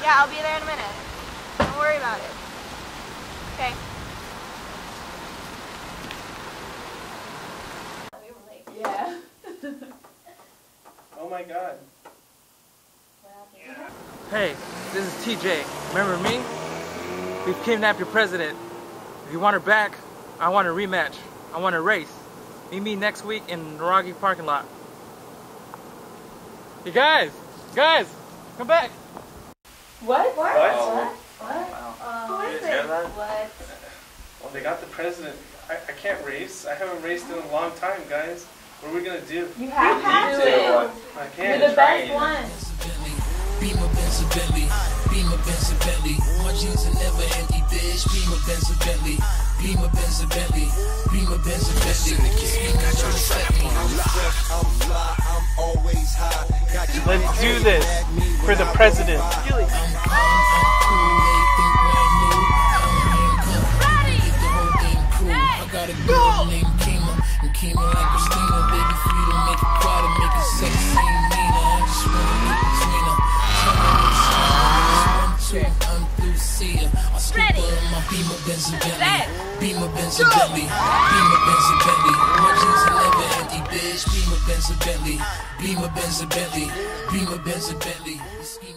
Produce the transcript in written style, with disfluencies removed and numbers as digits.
Yeah, I'll be there in a minute. Don't worry about it. Okay. Yeah. Oh my God. Hey, this is TJ. Remember me? We've kidnapped your president. If you want her back, I want a rematch. I want a race. Meet me next week in Naragi parking lot. You guys, come back. What? What? What? Who is hear it? that? What? Well, they got the president. I can't race. I haven't raced in a long time, guys. What are we gonna do? You have to do it. I can't. You're the best one. Beamer Benz Bentley, Beamer Benz Bentley. My jeans are never empty, bitch. Beamer Benz Bentley, Beamer Benz Bentley, Beamer Benz Bentley. Let's do this for the president. Gilly. I got a girl named Kima, and Kima like Christina, baby free to make it quiet and make it sexy. Nina, I just wanna get between her. I'm through, see her. I scoop her in my Beamer Benz Bentley, Beamer Benz Bentley, Beamer Benz Bentley. My jeans are never empty, bitch. Beamer Benz Bentley, Beamer Benz Bentley, Beamer Benz Bentley.